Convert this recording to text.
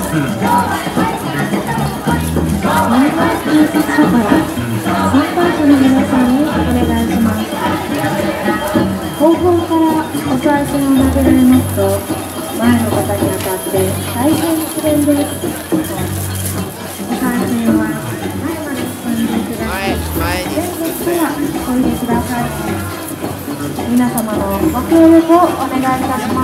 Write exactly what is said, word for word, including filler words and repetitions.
警察署から参拝者の皆さんにお願いします。後方からお賽銭を投げられますと、前の方に当たって大変危険です。お賽銭は前まで進んでください。前列からおいでください。皆様のご協力をお願いいたします。